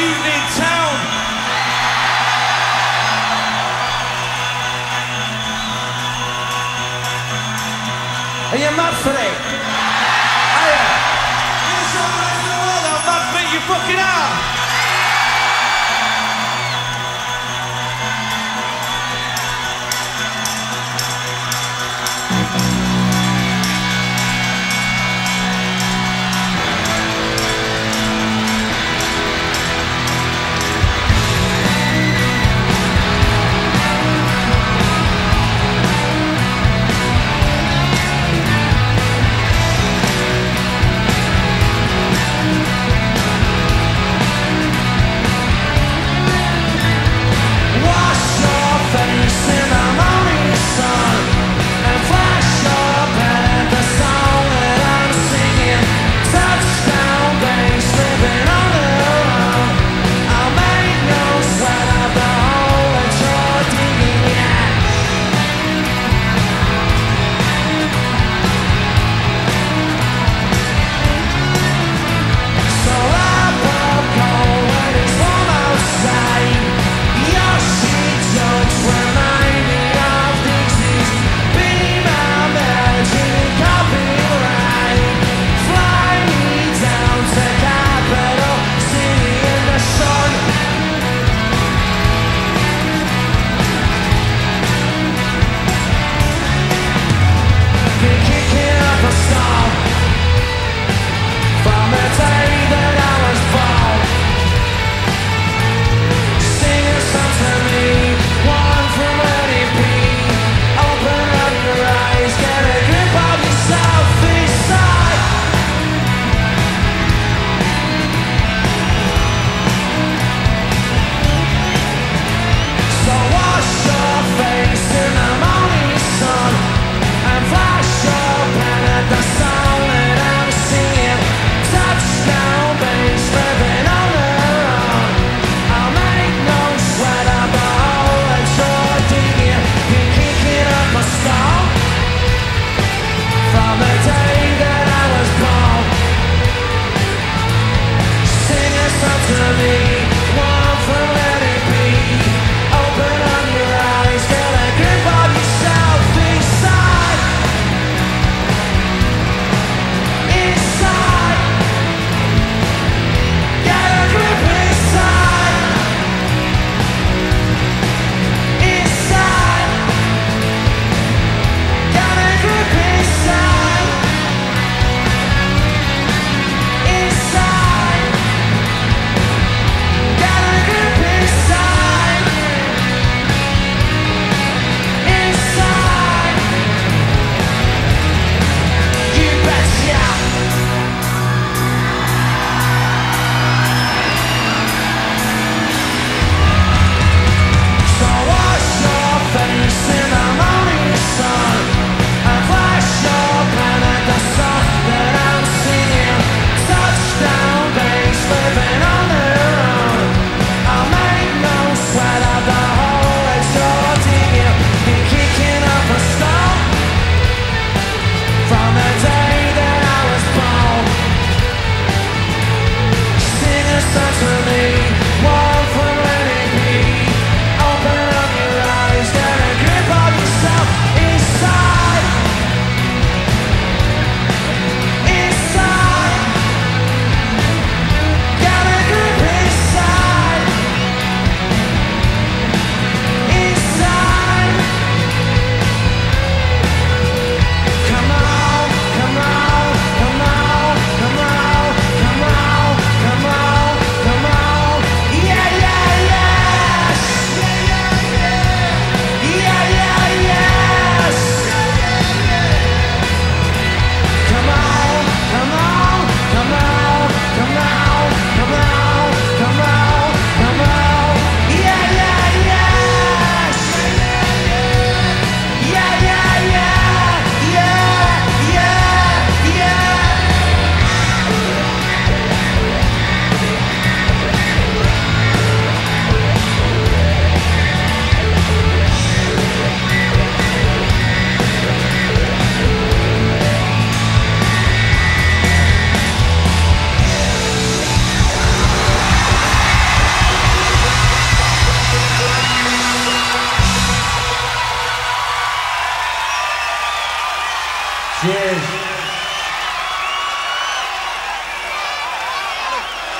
evening town. Are you mad for it? Are you? You're so nice in the world, I'm mad for it, you fucking are.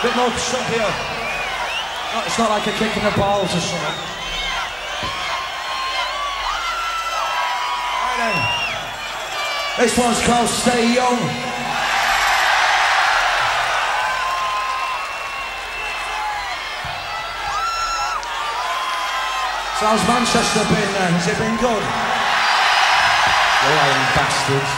Bit more stuff here. It's not like a kick in the balls or something. Right then. This one's called Stay Young. So how's Manchester been then? Has it been good? You lying bastards.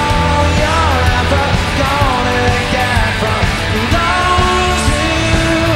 Gonna get from those who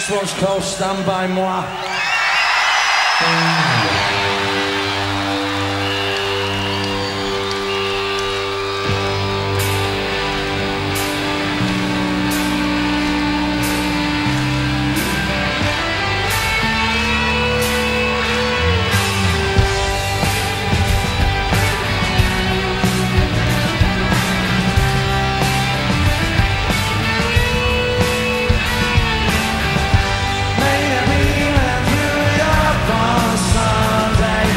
Next one's called Stand By Moi. Maybe when through your phone someday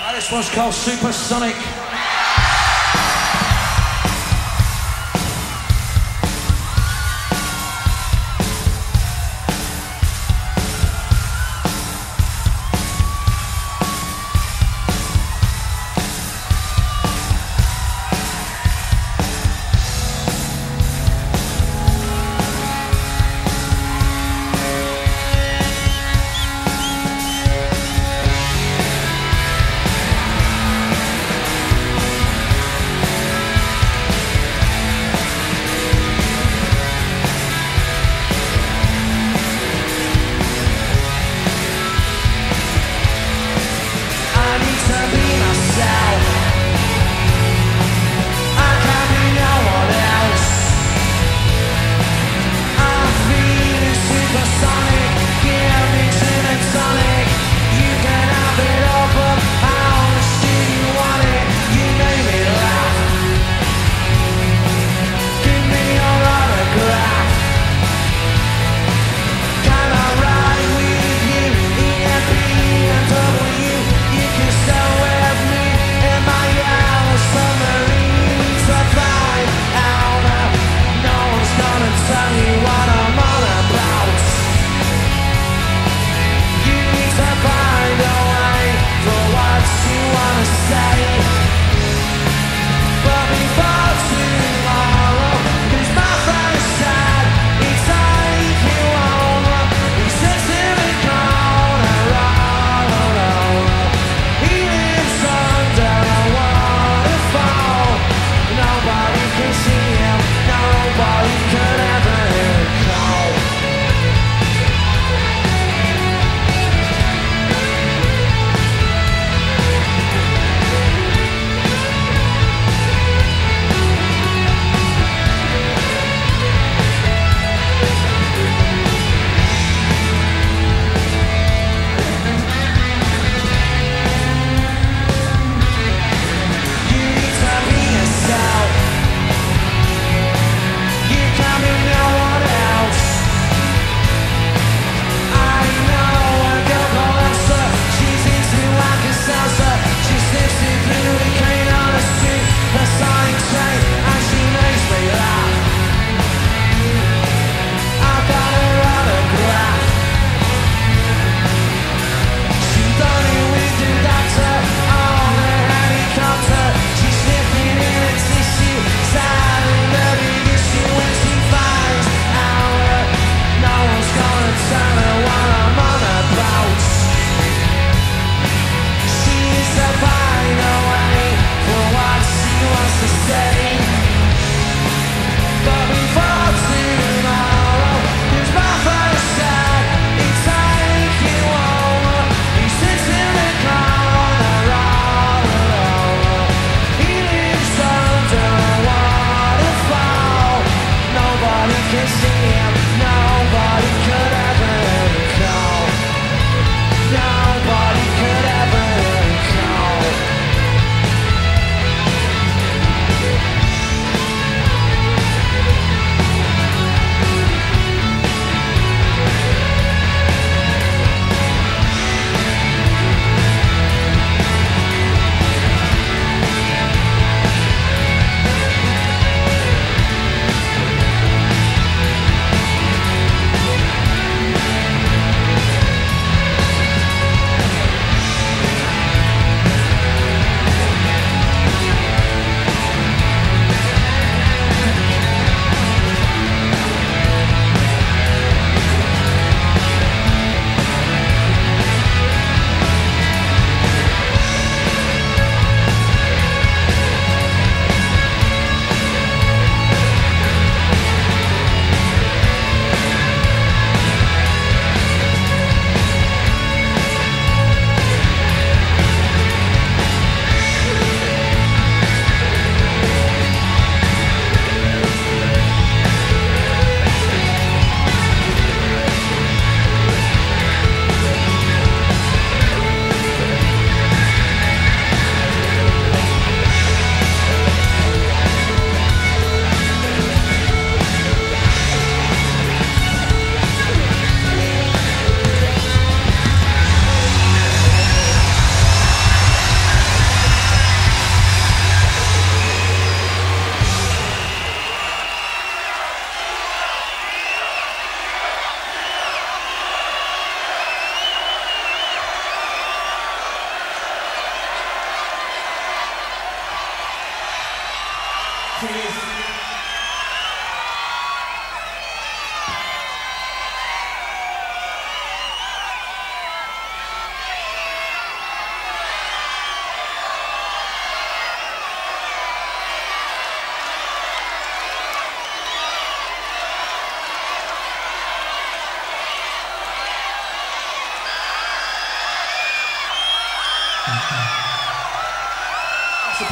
This one's called Supersonic. Nobody can see him, nobody could ever hear him.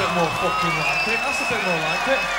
bit more fucking like it. That's a bit more like it.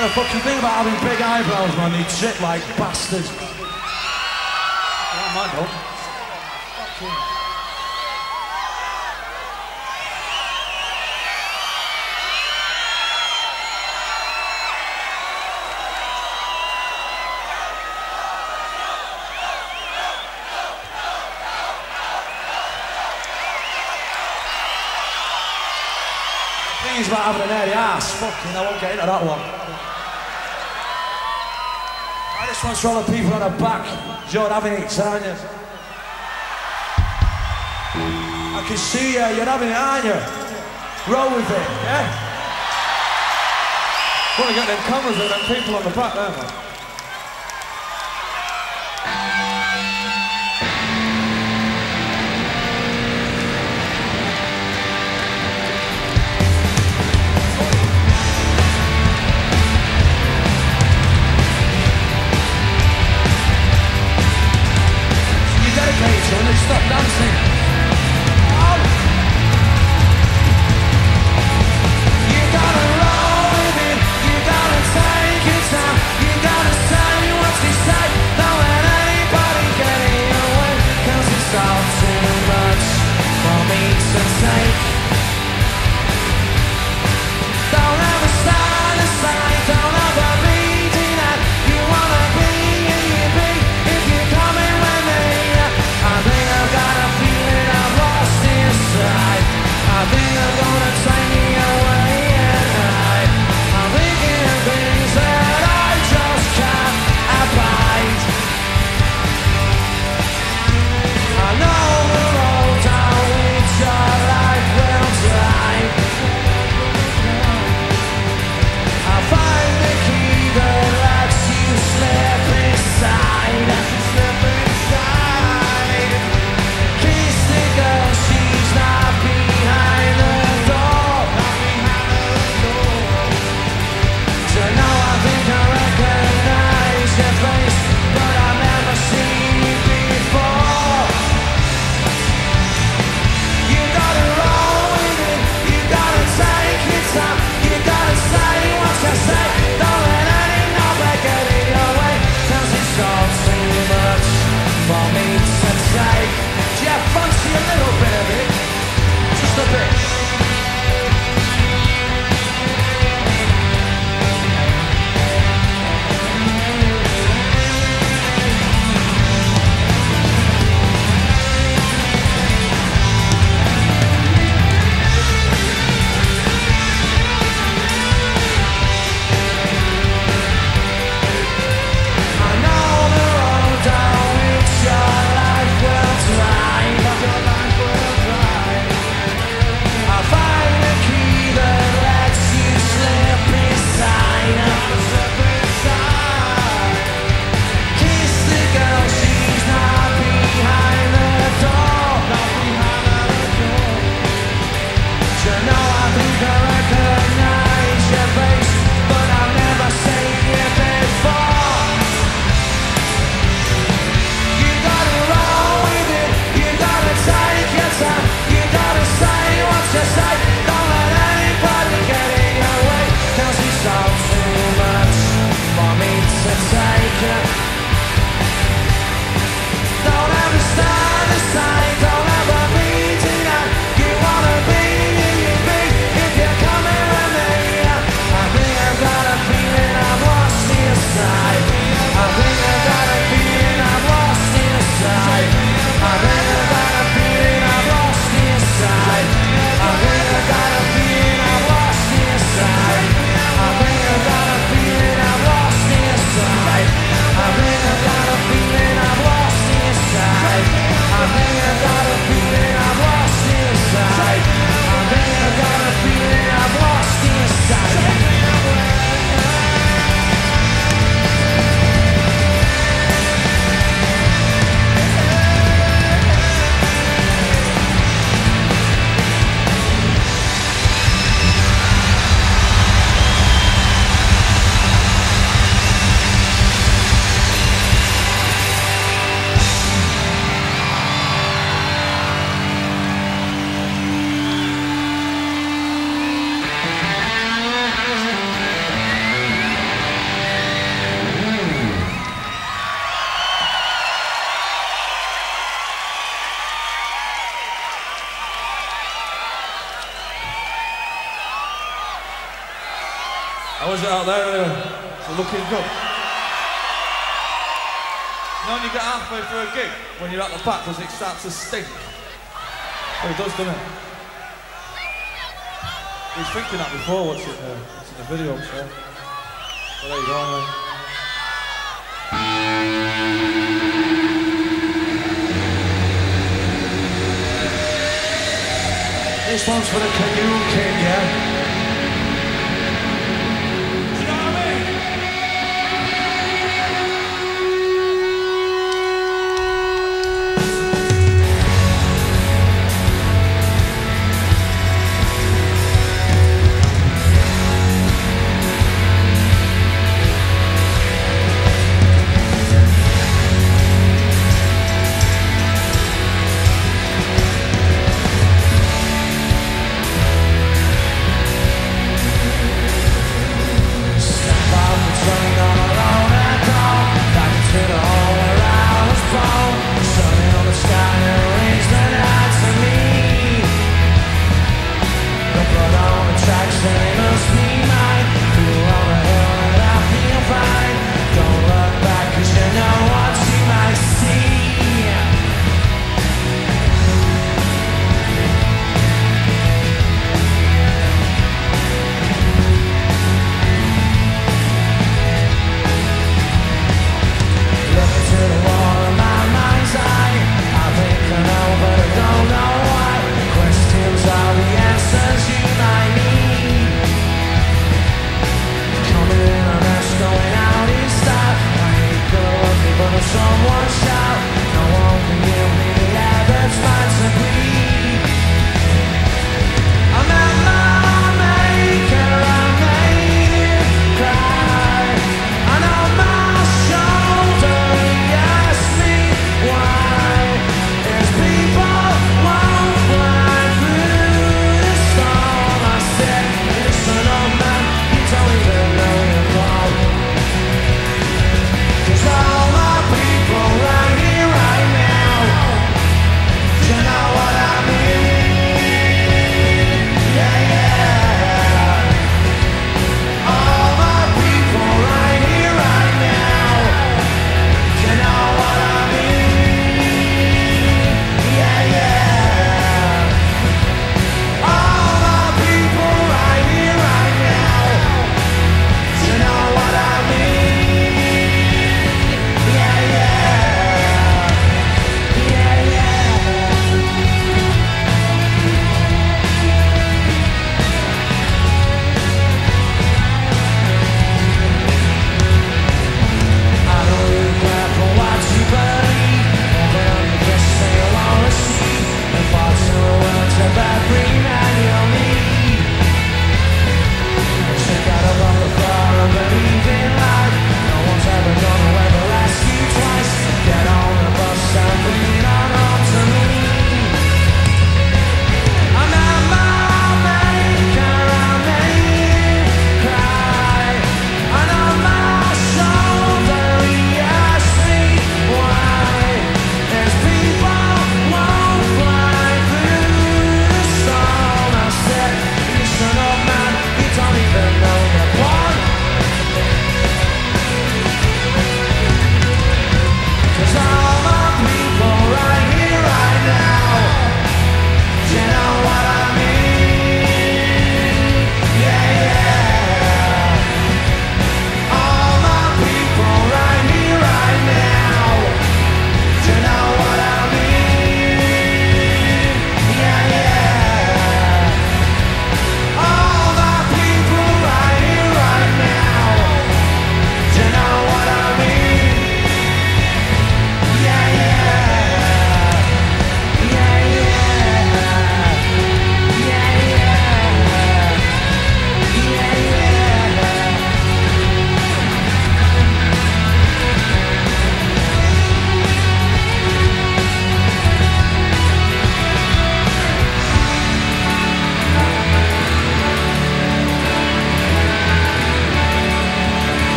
The fucking thing about having big eyebrows, man, you shit like bastards. Oh, man, no. The thing is about having an hairy ass. Fucking, I won't get into that one. This one's for all the people on the back. You're having it, aren't you? I can see you, you're having it, aren't you? Roll with it, yeah? Want to get them cameras and them people on the back there, man. When they stop dancing, you gotta roll with it, you gotta take your time, you gotta say what they say, don't let anybody get in your way, 'cause it's all too much for me to take. Don't ever stand aside, don't ever be denied, you wanna be and you be, if you're coming with me. I think I've got a feeling I'm lost inside. I think I'm gonna take me away at night. I'm thinking of things that I just can't abide. I know the road down which our life will How was it out there anyway? So looking good. You know when you get halfway through a gig, when you're at the back, does it start to stink? Well, it does, doesn't it? He was thinking that before watching the video, so there you go, anyway. This one's for the Canoe King, yeah?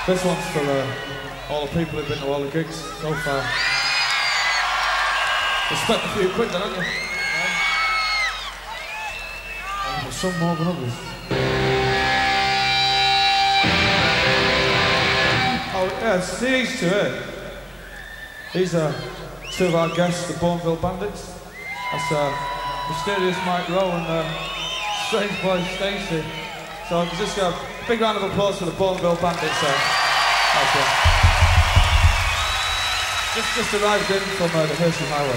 This one's for all the people who've been to all the gigs so far. You spent a few quid then, haven't you? There's some more than others. Oh yeah, see these two here? These are two of our guests, the Bourneville Bandits. That's Mysterious Mike Rowe and Strange Boy Stacey. So just a big round of applause for the Bourneville Bandits. Just arrived in from the Hershey Highway.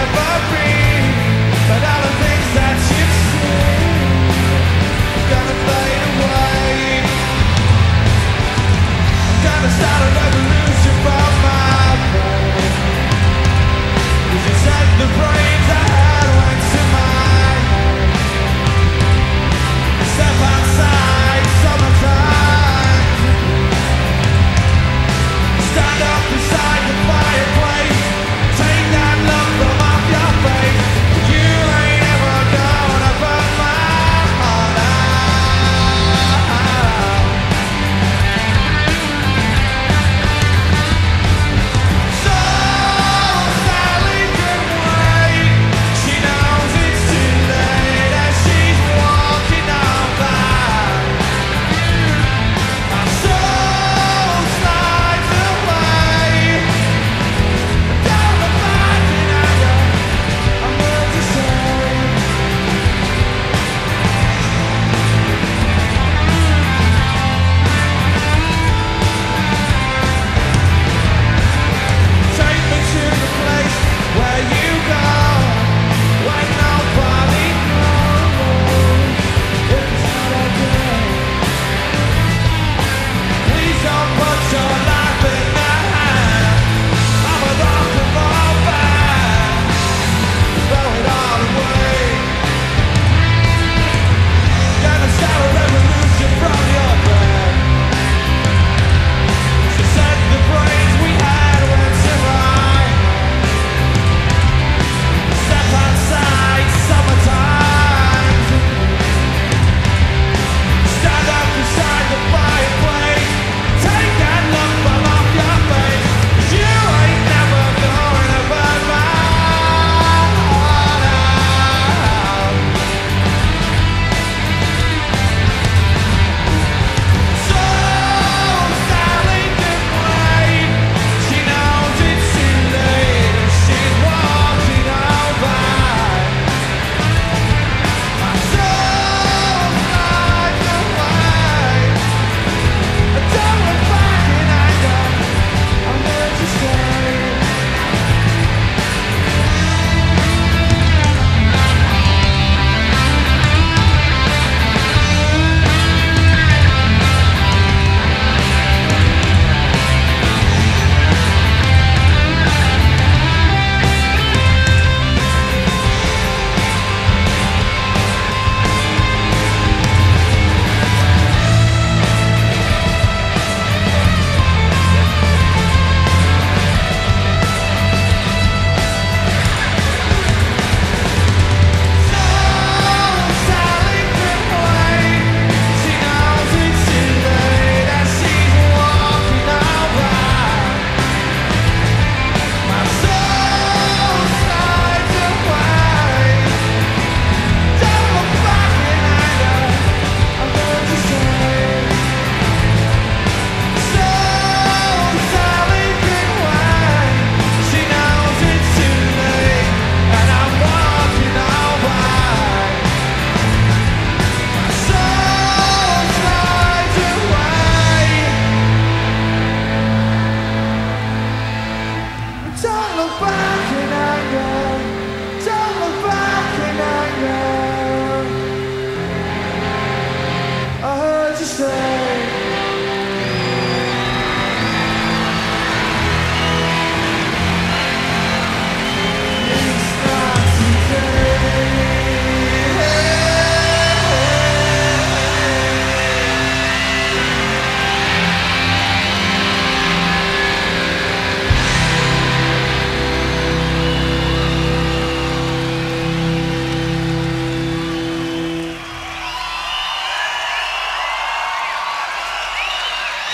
But all the things that you've seen, gonna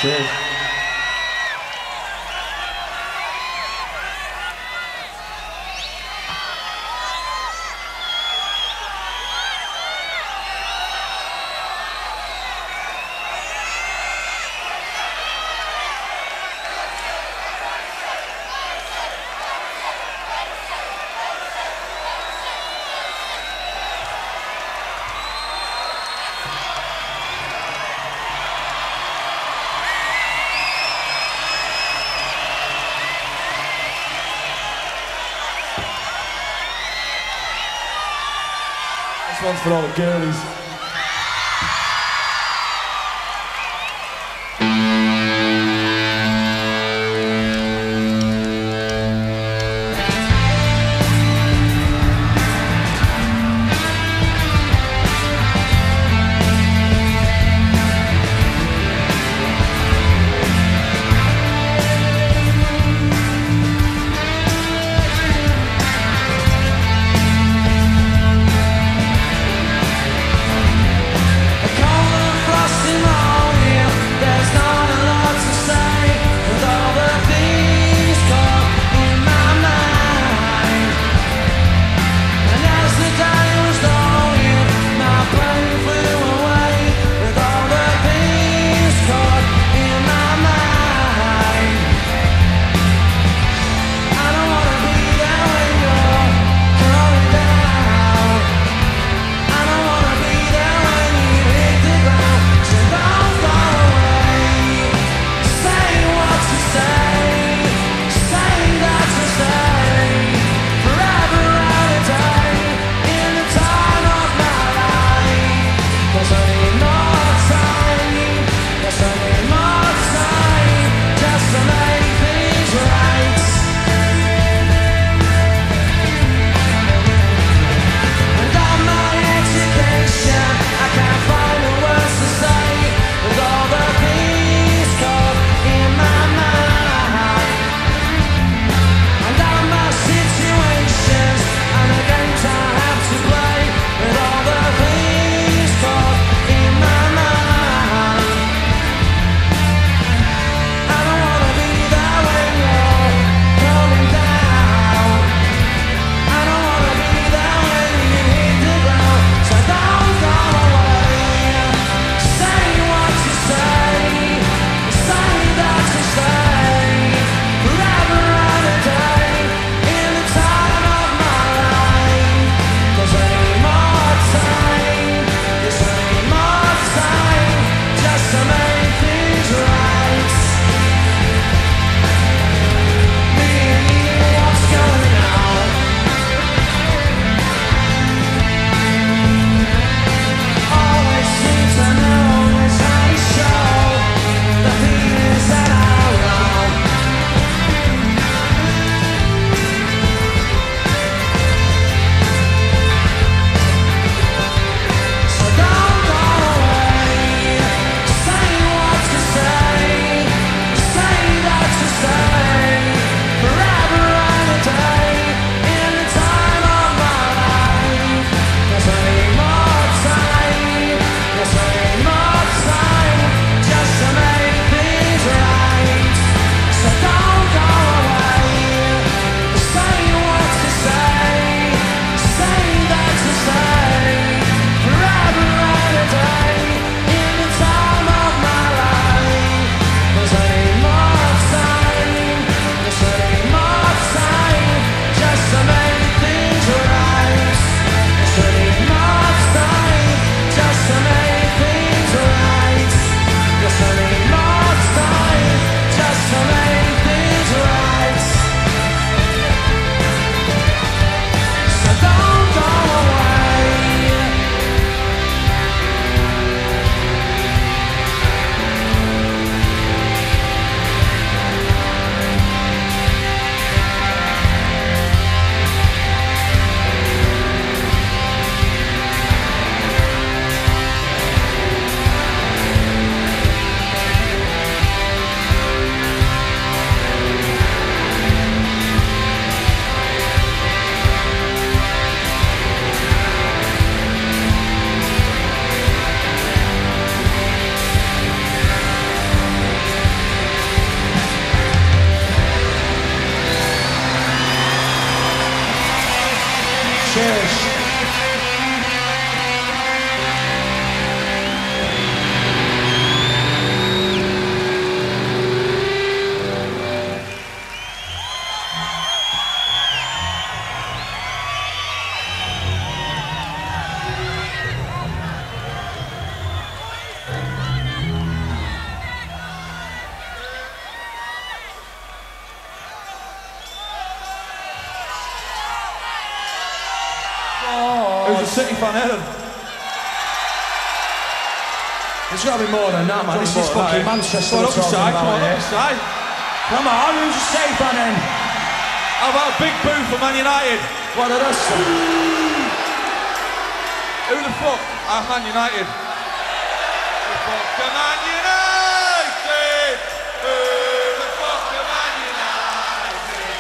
Cheers. This one's for all the girlies. City fan, Aaron. There's got to be more than that, man. This is fucking Manchester. Come on, up the side, come on, up the side. Come on, who's a City fan then? How about a big boo for Man United? What did I say? Who the fuck are Man United? Who the fuck are Man United? Who the fuck are Man United?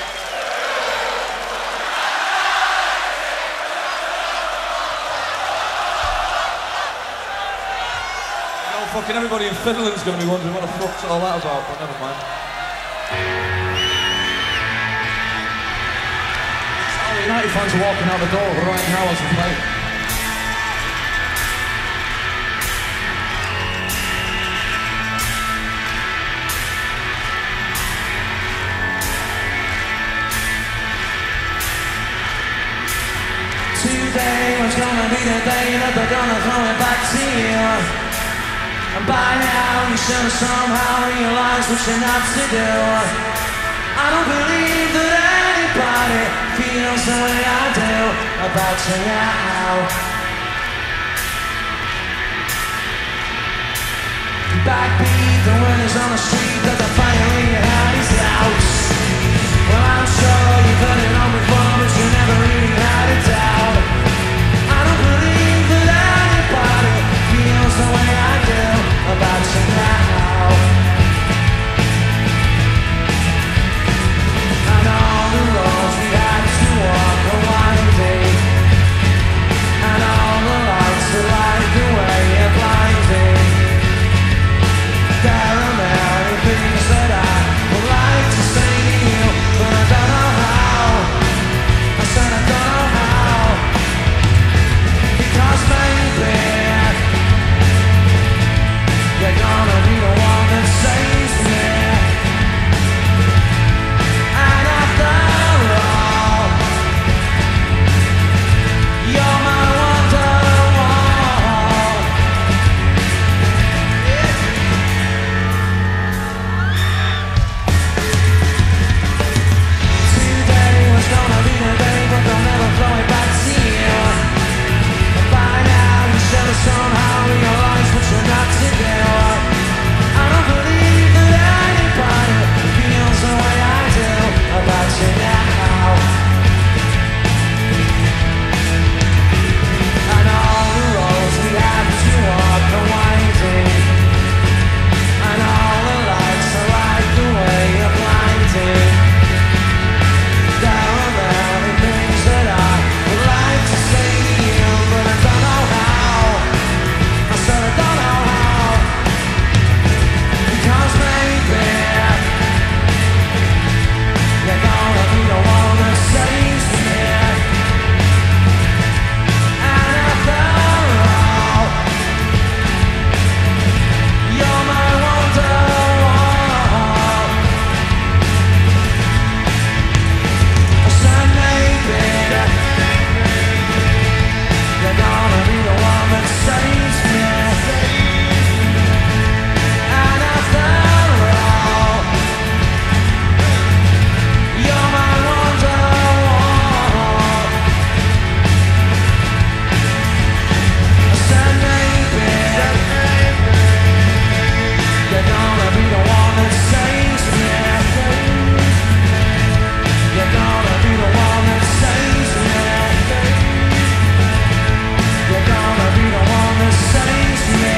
You know, fucking everybody in Finland's gonna be wondering what the fuck's all that about, but never mind. United fans are walking out the door right now as we play. Today was gonna be the day that they're gonna throw it back to you. And by now you should have somehow realized what you're not to do. I don't believe that anybody feels the way I do about you now. Backbeat, the winners on the street, that the fire in your eyes out. Well, I'm sure you've heard it all before, but you never really had it down. I don't believe that anybody feels the way I do about you now. And all the roads we had to walk are winding, and all the lights are like the way you're blinding. There are many things that I would like to say to you, but I don't know how. I said I don't know how, because maybe you're gonna be the one that saves me. And after all, you're my wonderwall. Today was gonna be the day, but they'll never throw it back to you. But by now you should have somehow realized what you're not to do. I don't believe that anybody feels the way I do about you now. And all the roads we have to walk are winding, and all the lights are like the way you're blinding. There are many things that I would like to say to you, but I don't know how. I said I don't know how, because maybe you're gonna be the one that saves me. And after all, you're my wonderwall. I said maybe you're gonna be the one that saves me. And after all, you're my wonderwall. I said maybe you're gonna be the one that saves me. You're gonna be the one that saves me. You're gonna be the one that saves me.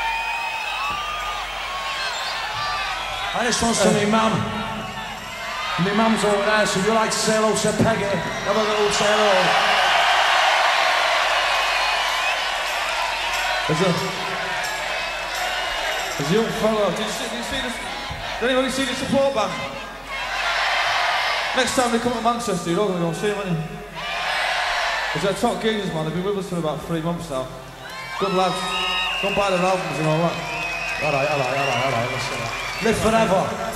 And this one's to me, mum. My mum's over there, so you like to say hello to Peggy. Have a little say hello. There's a young fellow. Did you see this? Did anybody see the support band? Next time they come to Manchester, you're all going to go and see them, aren't you? It's their top geezers, man. They've been with us for about 3 months now. Good lads. Go and buy their albums and all that. All right, let's see that. Live forever.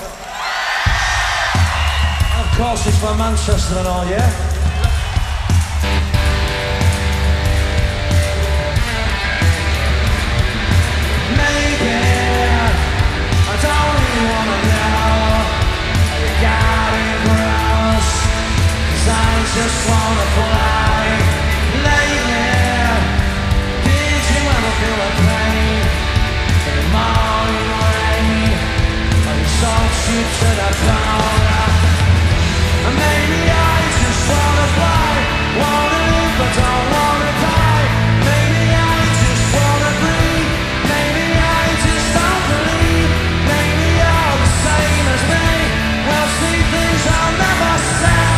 Of course, it's for Manchester and all, yeah? Maybe I don't even wanna know how you got it gross, 'cause I just wanna fly. Lately, did you ever feel the pain in the morning rain? Or you soaked you to the bone? And maybe I just wanna fly, wanna live but don't wanna die. Maybe I just wanna breathe, maybe I just don't believe. Maybe you're the same as me, we'll see things I'll never say.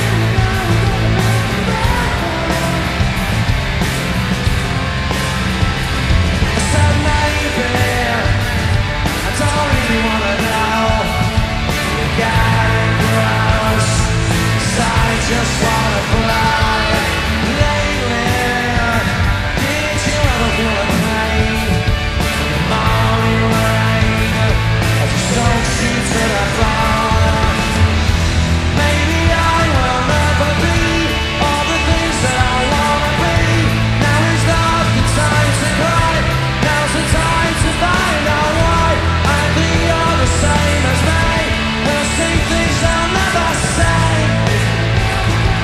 I said maybe, I don't really wanna know. You got it gross, 'cause I just wanna fly. Lately, did you ever feel the pain in the morning rain? I just don't shoot to the bone. Maybe I will never be all the things that I wanna be. Now is not the time to cry, now's the time to find out why. I think you're the same as me, we'll see things I'll never say.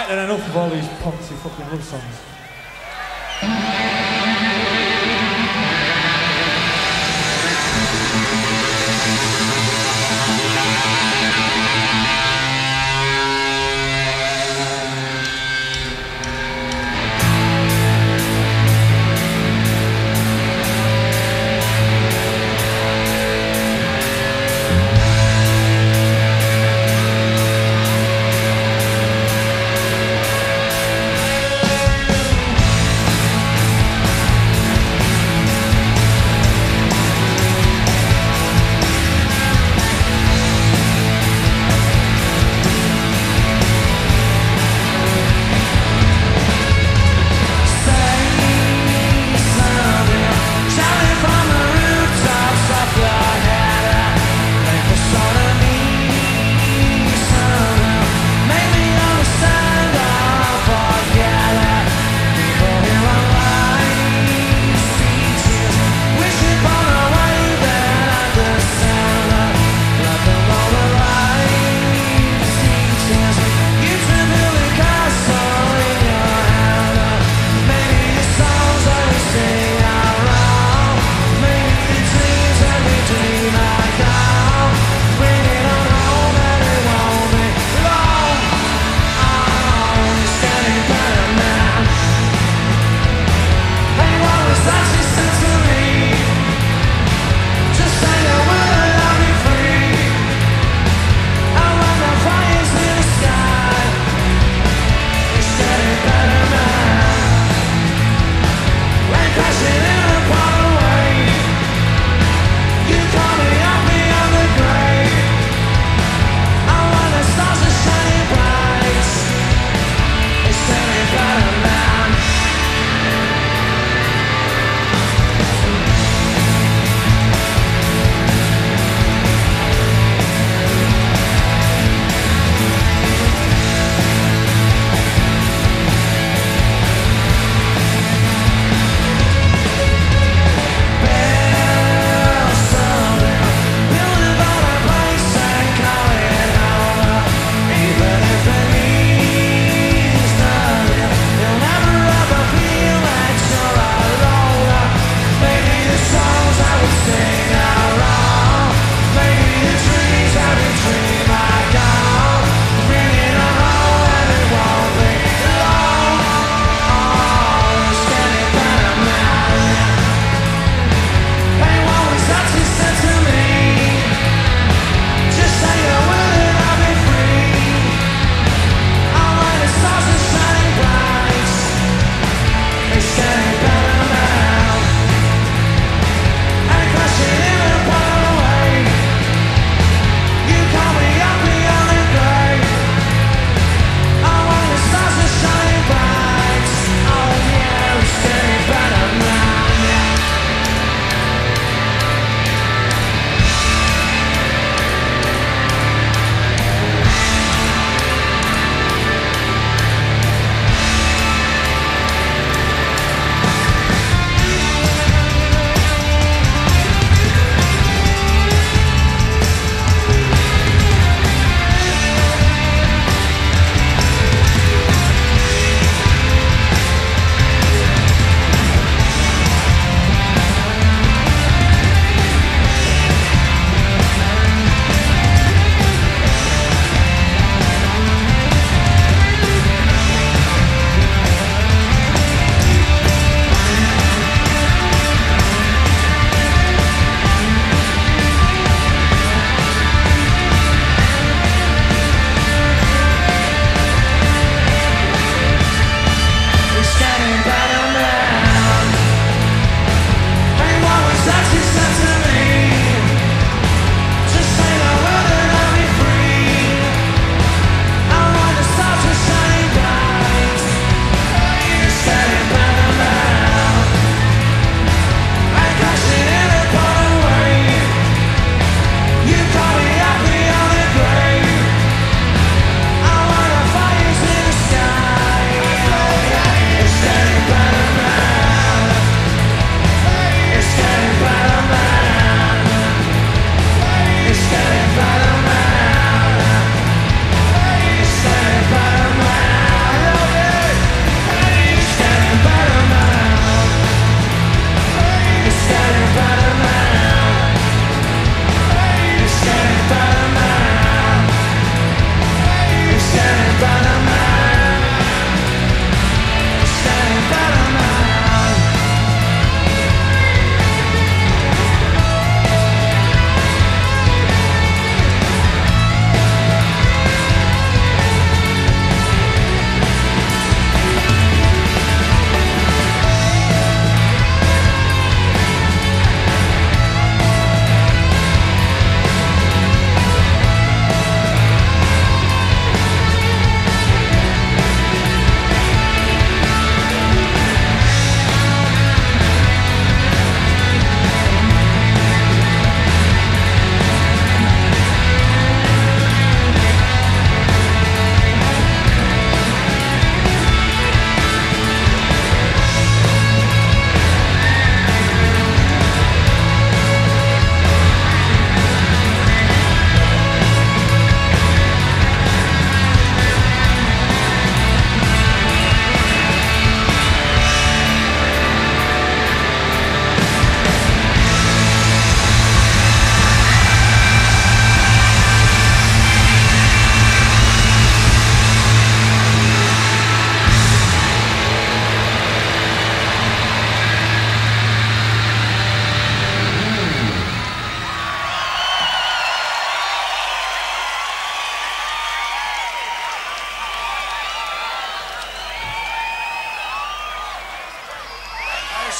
Then enough of all these poncy fucking love songs.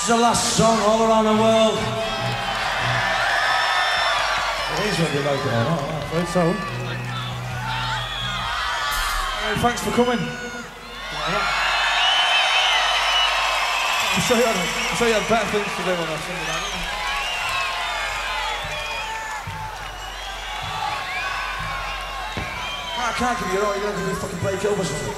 the last song all around the world. It is whether you like it or not, I'm afraid so. Thanks for coming. I'm sure you had better things to do on a Sunday night. I can't give you a right, you're going to fucking play Kilb or something.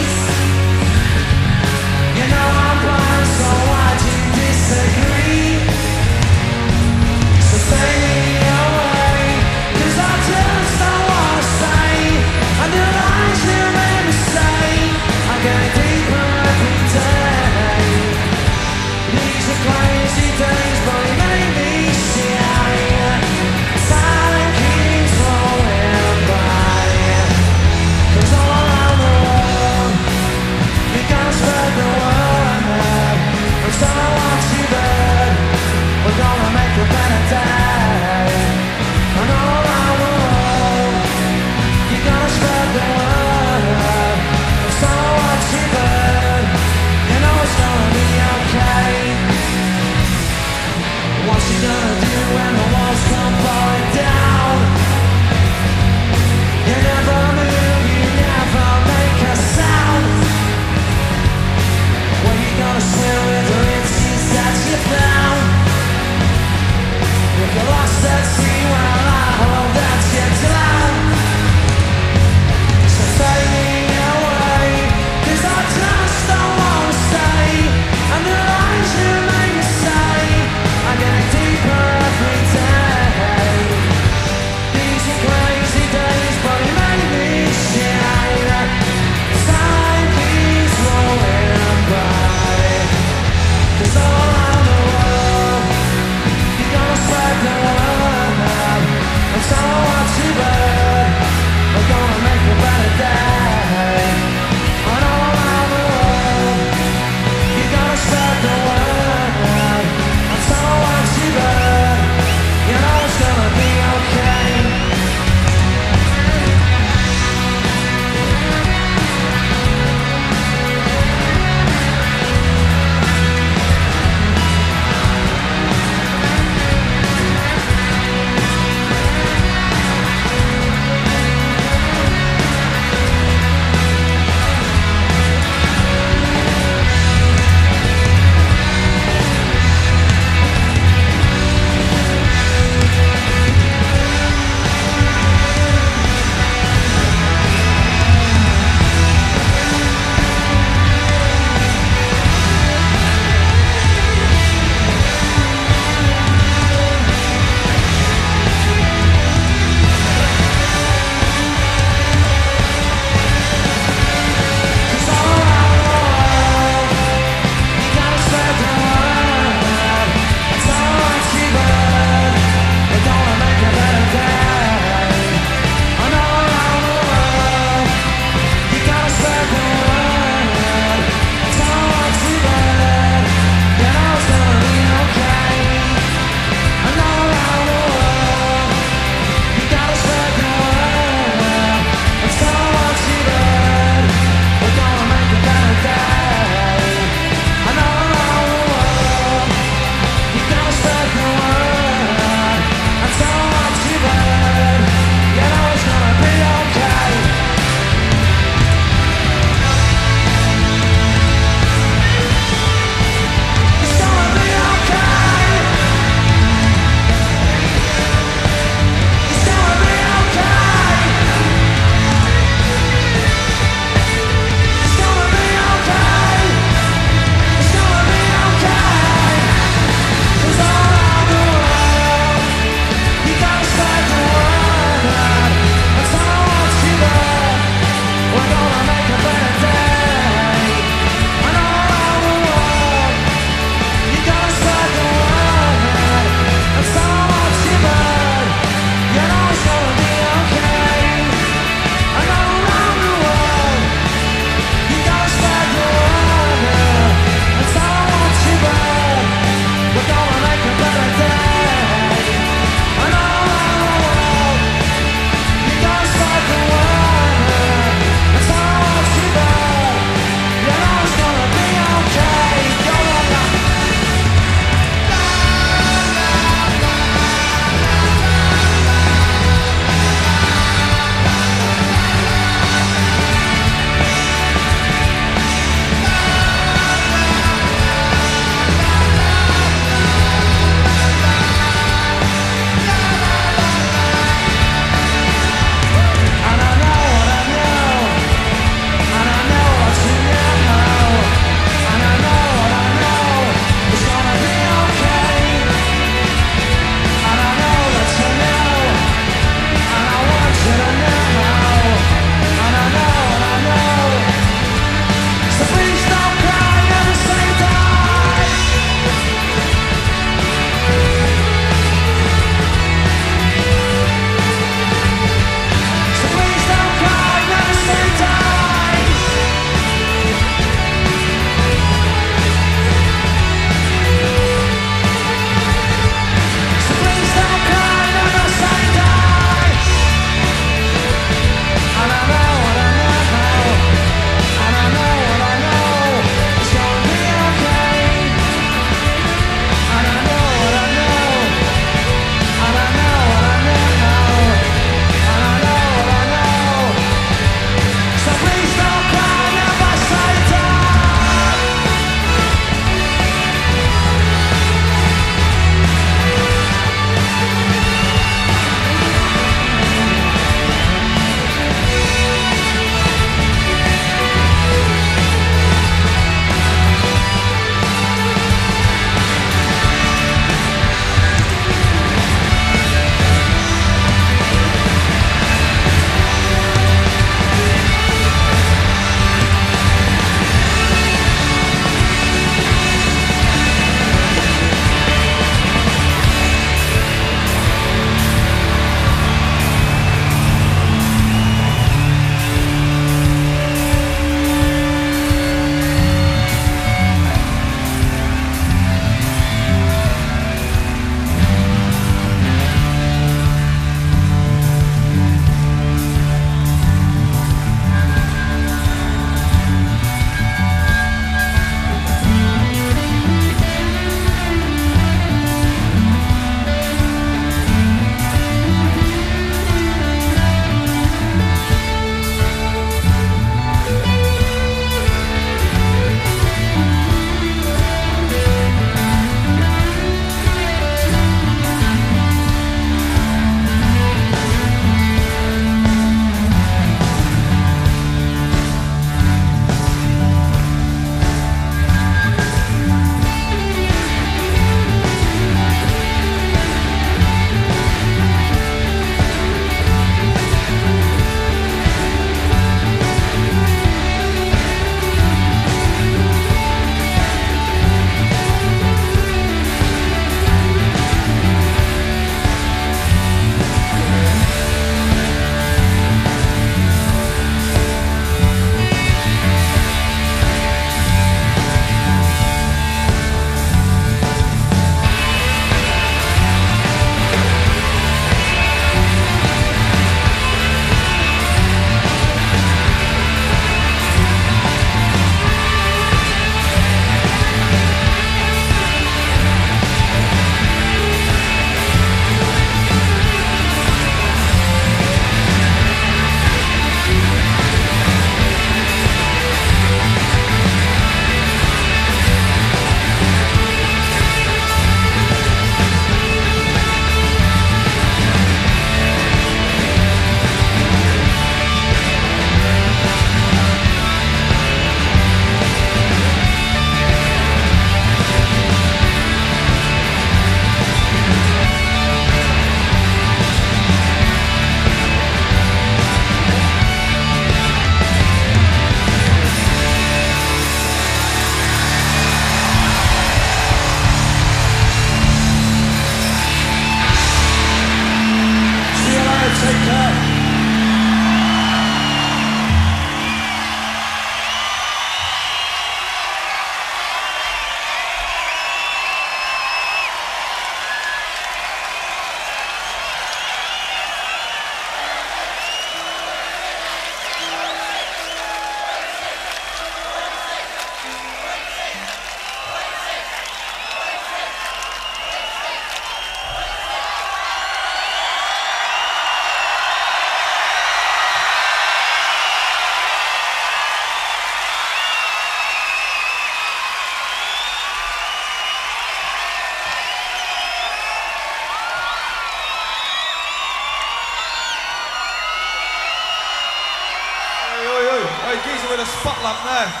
bit of spot lamp there.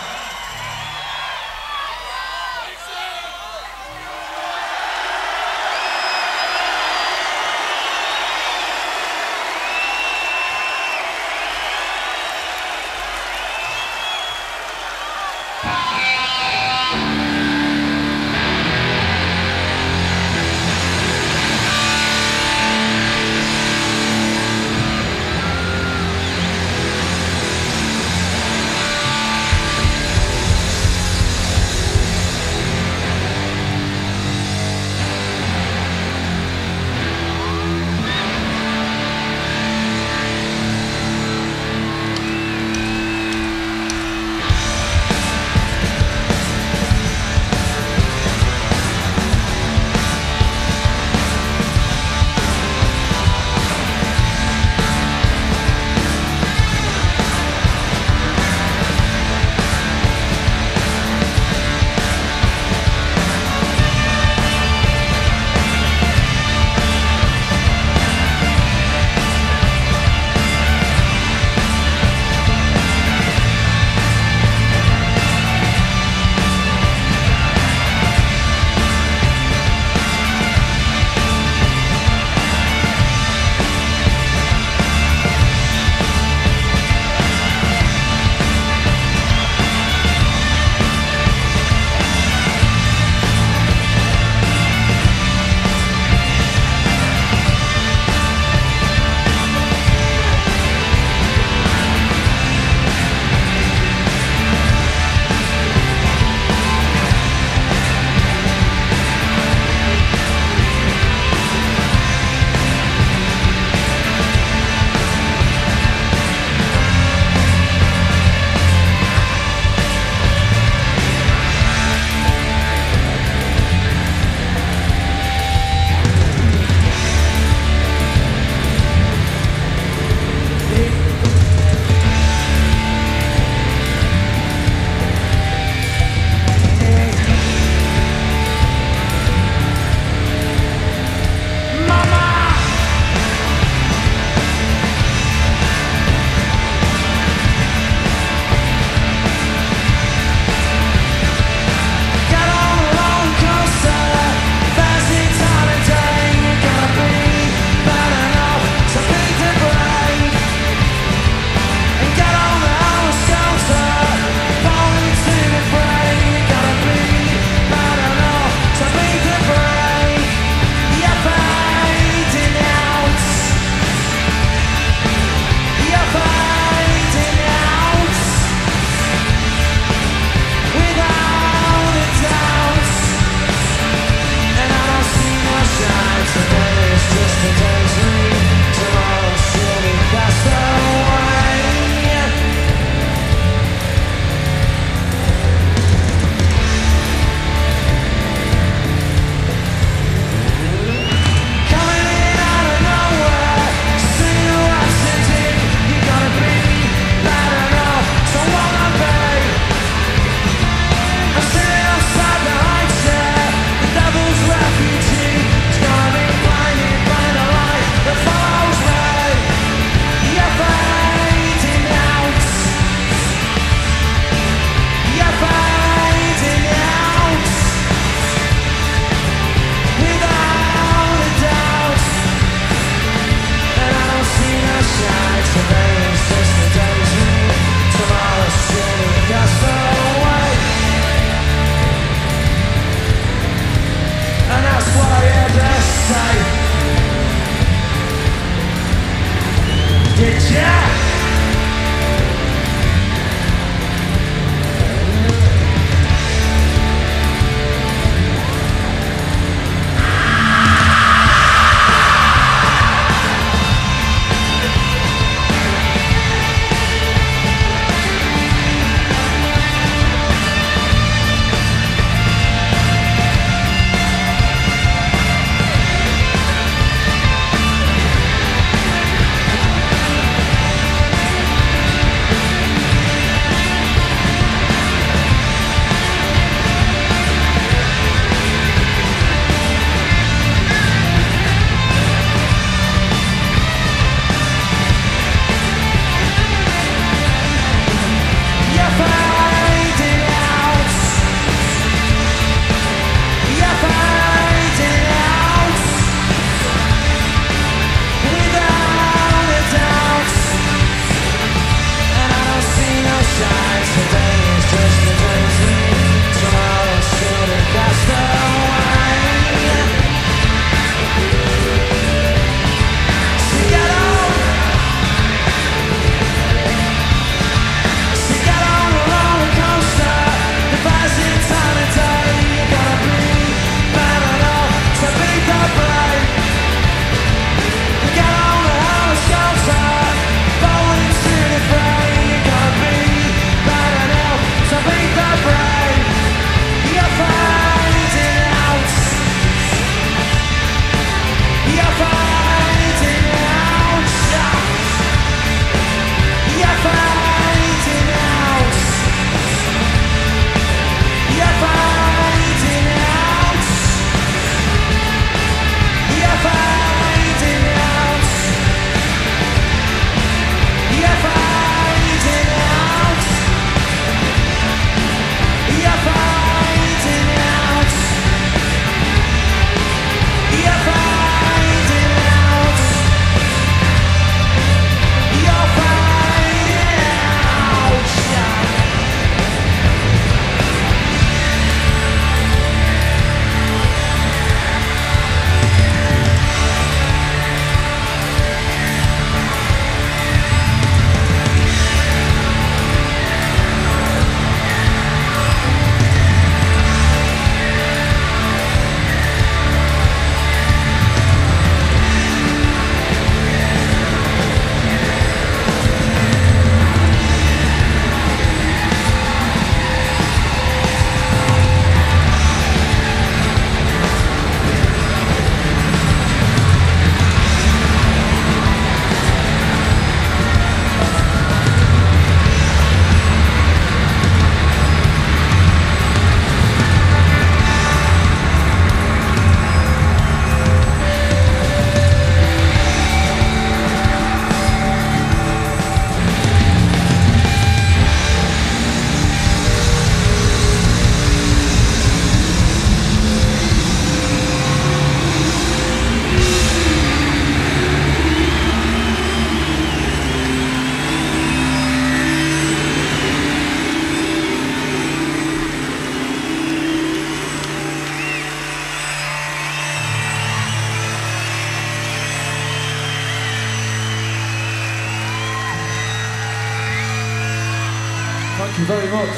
you very much.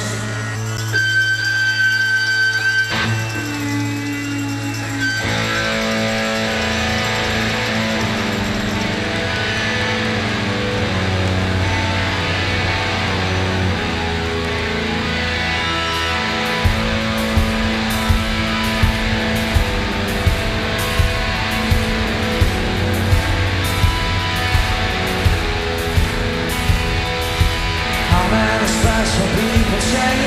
How many special people change?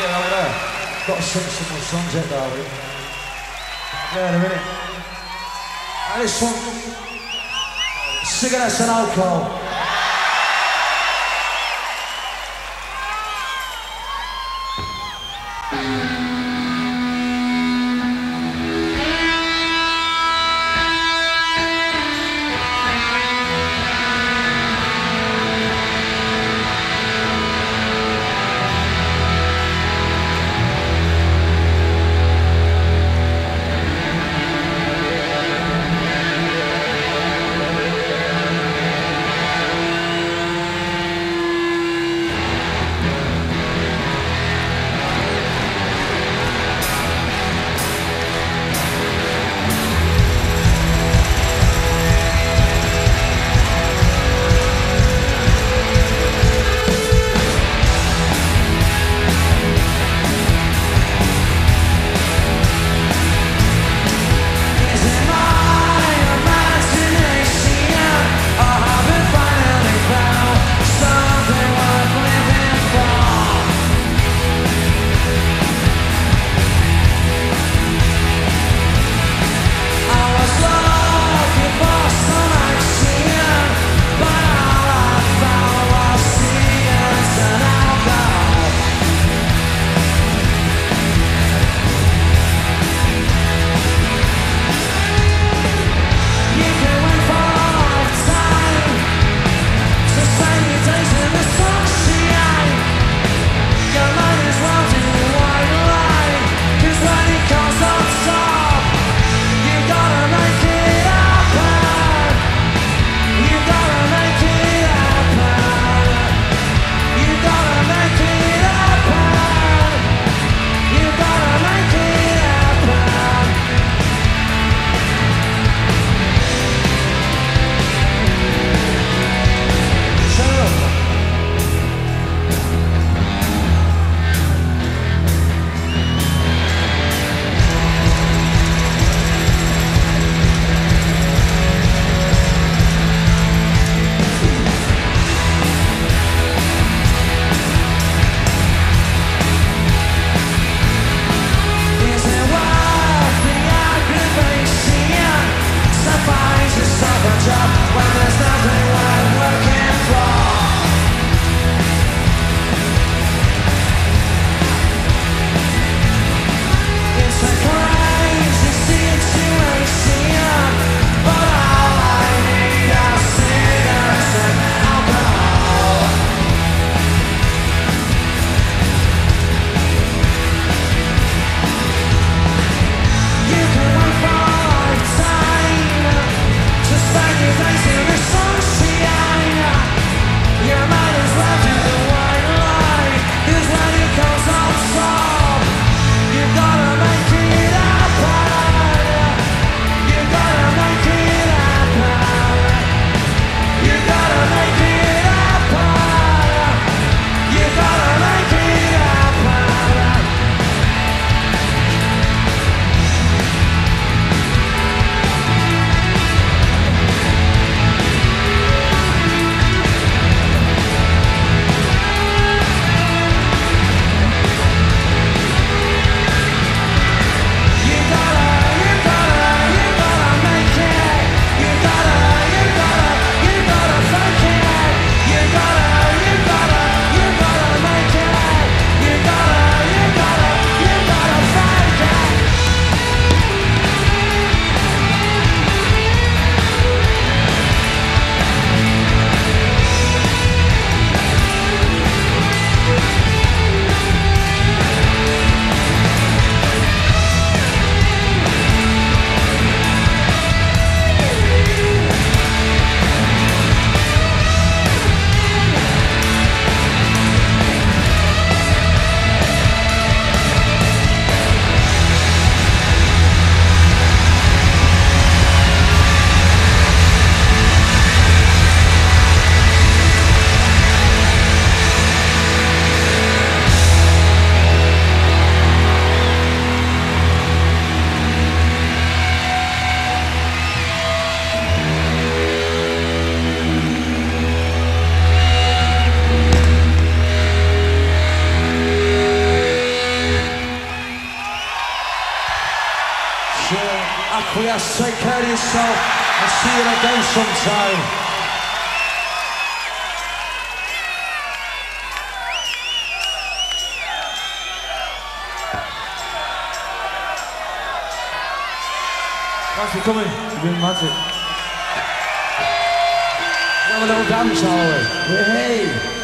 Yeah, over there. Got to sing some more songs yet, Darby. Yeah, in a minute. And this one, cigarettes and alcohol. But yes, take care of yourself. I'll see you again sometime. Thanks for coming. You've been magic. Have a little dance, are we? Hey!